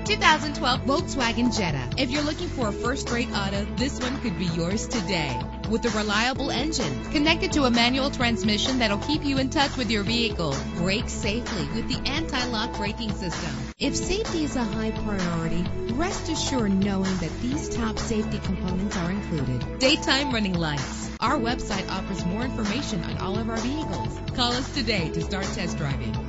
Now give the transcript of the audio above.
2012 Volkswagen Jetta. If you're looking for a first-rate auto, this one could be yours today. With a reliable engine connected to a manual transmission that'll keep you in touch with your vehicle. Brake safely with the anti-lock braking system. If safety is a high priority, rest assured knowing that these top safety components are included. Daytime running lights. Our website offers more information on all of our vehicles. Call us today to start test driving.